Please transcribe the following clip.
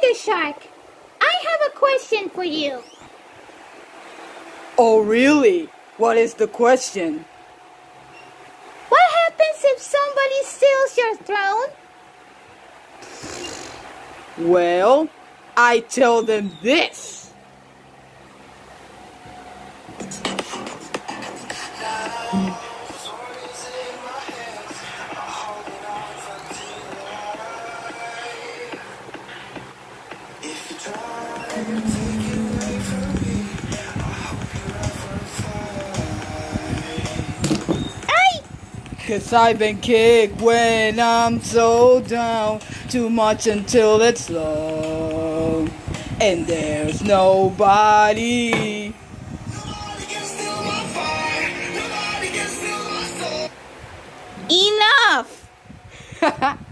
Tiger Shark, I have a question for you. Oh, really? What is the question? What happens if somebody steals your throne? Well, I tell them this. Cause I've been kicked when I'm so down, too much until it's low, and there's nobody. Enough!